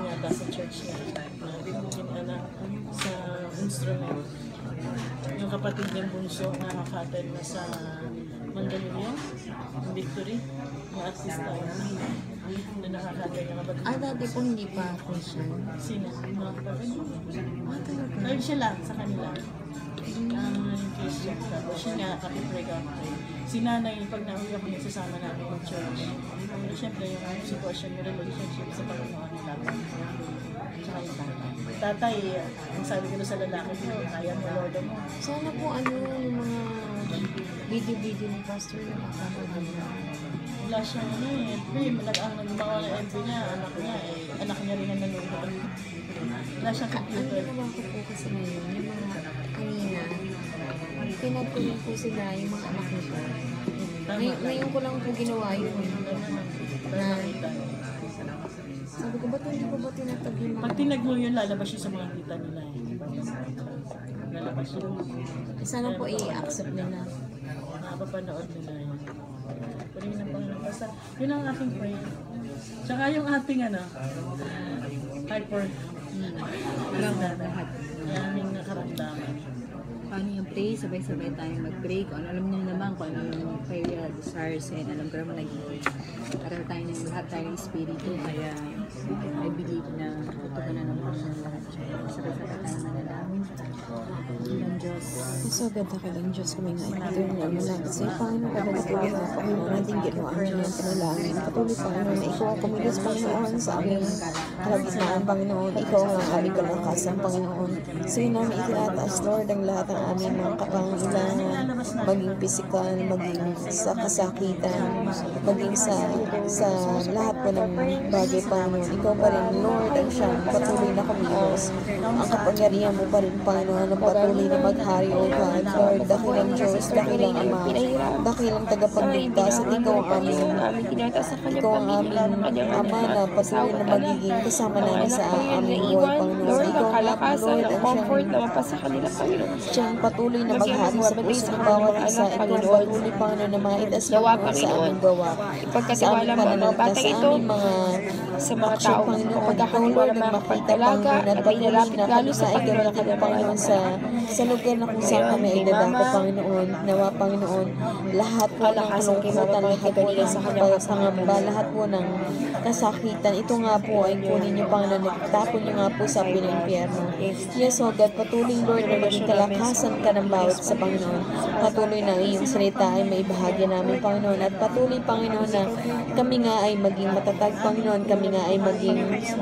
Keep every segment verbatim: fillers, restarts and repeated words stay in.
yata sa church niya. Uh, Bibigyan ka na sa instrument. Yung kapatid niyang bunso na nakakatid na sa Mandaluyong, Victory, yung artista na nakakatid na kapatid. Ah, dati po hindi pa Christian. Sino? Mga kapatid? Ah, talaga? Dahil siya lang sa kanila. Ang uh, Christian. Tapos siya nga, kapitpray ka. Si nanay, pag nauwi ako nagsasama namin ng church. Pero syempre, yung ano, sitwasyon, yung relationship sa Panginoon nila. Tsaka yung tatay. Tatay, ang sabi ko na sa lalaki ko, kaya mo, Lord mo. Sana po ano, yung mga video-video ni Pastor na makakagod na. Wala siyang ano eh. Pero ang nagbawa ng F B niya, anak niya eh. Anak niya rin ang nanonood. Wala siyang Ang computer. ginawa ko po kasi ngayon, yung mga kanina, pinagpulong po sila yung mga anak nito. Ngay ngayon ko lang po ginawa yun. Na, sabi ko, ba't hindi ko ba tinatag yung mga... Pag tinag mo yun, lalabas yun sa mga kita nila eh. Lalabas yun. Sana po i-accept nila. Nakapapanood nila yun. Pwede na pang nabasa. Yun ang aking prayer. Tsaka yung ating ano, hyper. Hmm. Lang lahat. Yung aming nakaramdaman. Paano yung pray, sabay-sabay tayong mag-pray. Kung ano, alam niyo naman kung ano yung prayer desires and alam ko naman naging para tayo ng lahat tayong espiritu. Kaya I believe na tutugan na naman ng lahat. Sabay-sabay tayong manalangin. Ilang Diyos. So, ganda ka lang, Diyos, kami nga ito yung ano lang. Kasi, Panginoon, kapag ito ang Panginoon, natin ginawa ang inyong panalangin. Patuloy, Panginoon, na ikaw ang kumilos, Panginoon, sa aming kalagitnaan, Panginoon. Ikaw ang aming kalakasan, Panginoon. So, yun namin itinataas, Lord, ang lahat ng aming mga kapangailangan, maging pisikal, maging sa kasakitan, maging sa sa lahat po ng bagay, Panginoon. Ikaw pa rin, Lord, ang siyang patuloy na kumilos. Ang kapangyarihan mo pa rin, Panginoon, ang patuloy na maghari, O God, Lord, dakilang Diyos, dakilang Ama, dakilang tagapagligtas, at ikaw ang aming, ikaw ang aming Ama na patuloy na magiging kasama namin sa aming buhay, Panginoon. Ikaw ang aming Lord, ang siyang, siyang patuloy na maghari sa puso ng bawat isa. Ikaw ang patuloy, Panginoon, na maitas Panginoon sa aming gawa, sa aming pananalita, sa aming mga sa mga tao, Panginoon. Ikaw, Lord, ang makita, Panginoon, at patuloy na kami na ay gamitin, Panginoon, sa sa lugar na kung saan kami ay dadako, Panginoon. Nawa, Panginoon, lahat po ng kalungkutan, lahat po ng pangamba, lahat po ng kasakitan, ito nga po ay kunin niyo, Panginoon, nagtapon niyo nga po sa pinag-impyerno. Yes, O God, patuloy, Lord, na maging kalakasan ka ng bawat sa Panginoon. Patuloy na iyong salita ay maibahagi namin, Panginoon, at patuloy, Panginoon, na kami nga ay maging matatag, Panginoon, kami nga ay maging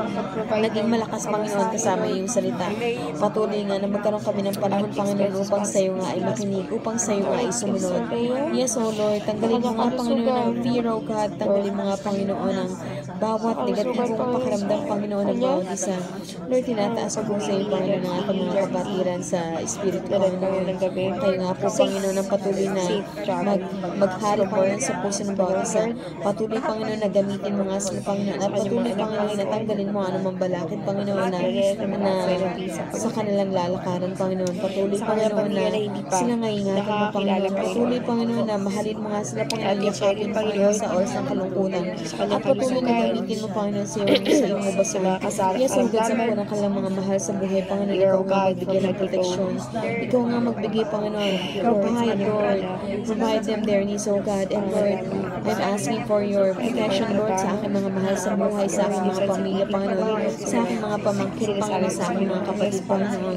naging malakas, Panginoon, kasama iyong salita. Patuloy nga na magkaroon kami ng panahon, Panginoon, upang sa iyo nga ay makinig, upang sa iyo nga ay sumunod. Yes, O Lord, tanggalin mo nga, Panginoon, ang fear, O God, tanggalin mo nga, Panginoon, ang bawat negatibong pakiramdam, Panginoon, ng bawat isa. Lord, tinataas ko po sa iyo, Panginoon, ang aking mga kabatiran sa Espiritu, Panginoon. Kayo nga po, Panginoon, ang patuloy na mag, maghari, Panginoon, sa puso ng bawat isa. Patuloy, Panginoon, na gamitin mo nga sila, Panginoon, at patuloy, Panginoon, na tanggalin mo anumang balakid, Panginoon, na, na sa kanilang lalakaran, Panginoon. Patuloy, Panginoon, na sila nga ingatan mo, Panginoon. Patuloy, Panginoon, na mahalin mo nga sila, Panginoon, yakapin, Panginoon, sa oras ng kalungkutan. At patuloy na gamitin mo, Panginoon, sa iyo, sa iyong mabasol. Yes, O God, sa po ng kanilang mga mahal sa buhay, Panginoon, ikaw nga magbigay ng proteksyon. Ikaw nga magbigay, Panginoon. Provide, Lord. Provide them their needs, O God. And Lord, I'm asking for your protection, Lord, sa aking mga mahal sa buhay, sa aking mga pamilya, Panginoon, sa aking mga pamangkin, Panginoon, sa aking mga kapatid, Panginoon,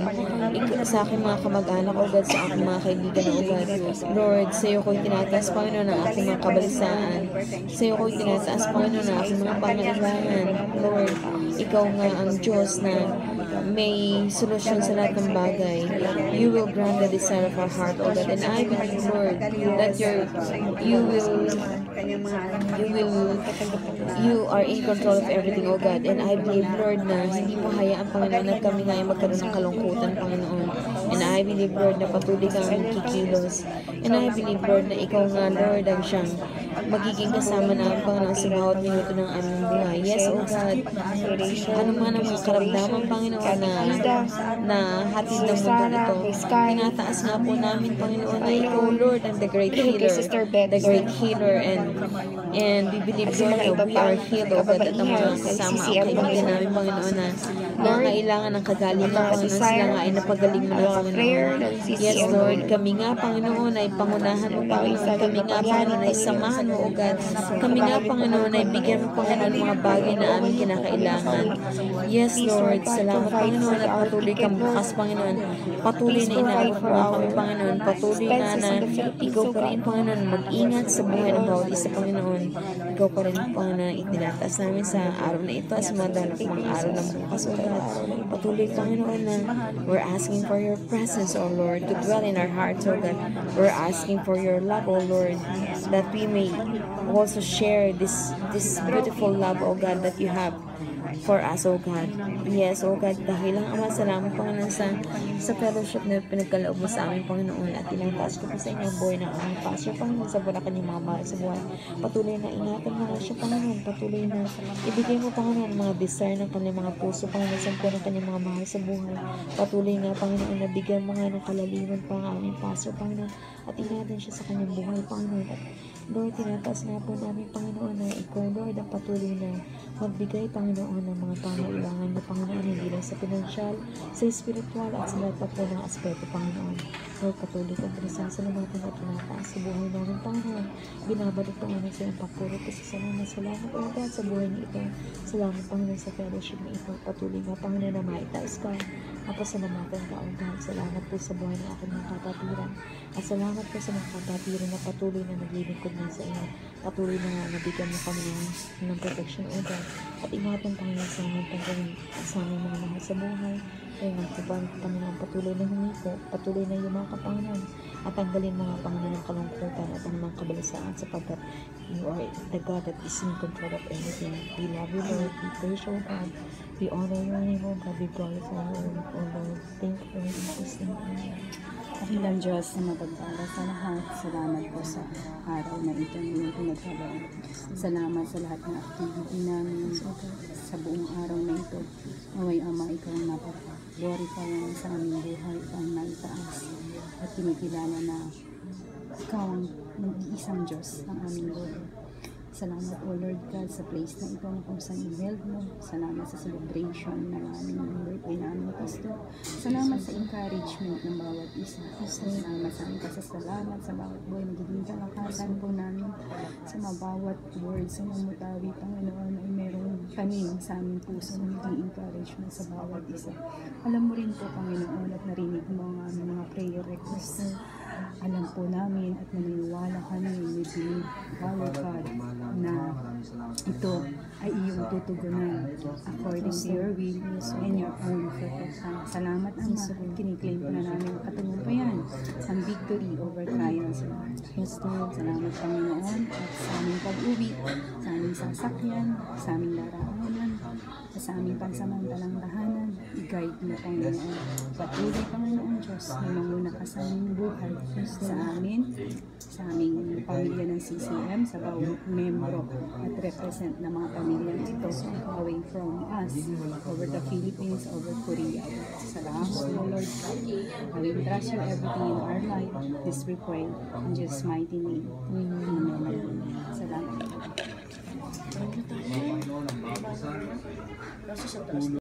sa aking mga kamag-anak, O God, sa aking mga kaibigan, O God. Lord, sa iyo ko'y tinataas, Panginoon, ang aking mga kabalisaan. Sa iyo ko'y tinataas, Panginoon, ang aking mga pangailangan. Lord, ikaw nga ang Diyos na may solusyon sa lahat ng bagay. You will grant the desire of our heart, O God. And I believe, Lord, that your, you will, you will, you are in control of everything, O God. And I believe, Lord, na hindi mo hayaan, Panginoon, na kami nga ay magkaroon ng kalungkutan, Panginoon. And I believe, Lord, na patuloy kang kikilos. And I believe, Lord, na ikaw nga, Lord, ang siyang magiging kasama namin, Panginoon, sa bawat minuto ng aming buhay. Yes, O God. Ano man ang mga karamdaman, Panginoon, na, na hatid ng mundo ito, tinataas nga po namin, Panginoon, na Ikaw, Lord, and the great healer, the great healer, and and we believe, Lord, that we are healed, O God, at ang mga kasama ang kaibigan namin, Panginoon, na nangailangan ng kagalingan, Panginoon, sila nga ay napagaling mo na, Panginoon. Yes, Lord, kami nga, Panginoon, ay pangunahan mo, Panginoon. Kami nga, Panginoon, ay samahan mo, O God. Kami nga, Panginoon, ay bigyan mo, Panginoon, mga bagay na aming kinakailangan. Yes, Lord, salamat, Panginoon, at patuloy kang bukas, Panginoon. Patuloy na inaabot mo kami, Panginoon. Patuloy nga na Ikaw pa rin, Panginoon, mag-ingat sa buhay ng bawat isa, Panginoon. Ikaw pa rin, Panginoon, itinataas namin sa araw na ito, sa mga dalawang mga araw ng bukas, O God. Patuloy, Panginoon, na we're asking for your presence, O Lord, to dwell in our hearts, O God. We're asking for your love, O Lord, that we may also share this this beautiful love, O God, that you have for us, O God. Yes, O God, dahil lang Ama, salamat, Panginoon, sa, sa fellowship na pinagkaloob mo sa amin, Panginoon, at tinataas ko po sa inyo ang buhay ng aming pastor, Panginoon, sa wala kanyang mga mahal sa buhay. Patuloy na ingatan mo na siya, Panginoon. Patuloy na ibigay mo, Panginoon, mga desire ng kanyang mga puso, Panginoon, sa po ng kanyang mga mahal sa buhay. Patuloy nga, Panginoon, na bigyan mo nga ng kalaliman pa ang aming pastor, Panginoon, at ingatan siya sa kanyang buhay, Panginoon. At Lord, tinataas nga po namin, Panginoon, na Ikaw, Lord, ang patuloy na magbigay, Panginoon, ng mga pangailangan na, Panginoon, hindi lang sa pinansyal, sa spiritual, at sa lahat pa po ng aspeto, Panginoon. Lord, patuloy kong pinasasalamatan at tinataas sa buhay namin, Panginoon. Binabalik, Panginoon, sa iyong papuro ko sa salamat. Salamat, O God, sa buhay niyo ito. Salamat, Panginoon, sa fellowship niyo ito. Patuloy nga, Panginoon, na maitaas ka. Napasalamatan ka, O God. Salamat po sa buhay ng aking mga kapatiran. At salamat po sa mga kapatiran na patuloy na naglilingkod na sa inyo. Patuloy na nabigyan mo kami ng, ng protection, O God. At ingatan, Panginoon, sa aming pagkain sa aming mga mahal sa buhay. Kaya nga po, Panginoon, patuloy na humiko, patuloy na yumaka, Panginoon, at tanggalin mga, Panginoon, ng kalungkutan at ang mga kabalisaan, sapagkat you are the God that is in control of everything. We love you, Lord. We praise you, O God. We honor your name, O God. We glorify your name, O Lord. Thank you, Lord. In Jesus' name, amen. Dakilang Diyos na mapagpala sa lahat. Salamat po sa araw na ito na pinagkaroon. Salamat sa lahat ng activity namin sa buong araw na ito. Naway Ama, Ikaw ang napag-glorify sa aming buhay, ang naitaas at kinikilala na Ikaw ang nag-iisang Diyos ng aming buhay. Salamat, O Lord God, sa place na ito na kung saan i-held mo. Salamat sa celebration ng aming birthday namin, Pastor. Salamat sa encouragement ng bawat isa. Salamat sa aming pasasalamat sa bawat buhay. Magiging kalakasan po namin sa mabawat words sa mamutawi, Panginoon, ay mayroong tanim sa aming puso na magiging encouragement sa bawat isa. Alam mo rin po, Panginoon, at narinig mo ang aming mga prayer requests. Alam po namin at naniniwala kami, we believe, our God, na ito ay iyong tutugunan according to your will and your own perfect time. Salamat, Ama. Kiniklaim po na namin ang katagumpayan, ang victory over trials. Salamat, Panginoon, at sa aming pag-uwi, sa aming sasakyan, sa aming daraanan, at sa aming pansamantalang tahanan, i-guide mo, Panginoon. Patuloy, Panginoon Diyos, na manguna ka sa aming buhay, sa amin, sa aming pamilya ng C C M, sa bawat membro at represent ng mga pamilya ito away from us, over the Philippines, over Korea. Salamat, O Lord God. We trust you everything in our life. This we pray in Jesus' mighty name. Amen. Salamat. Kaso sa taas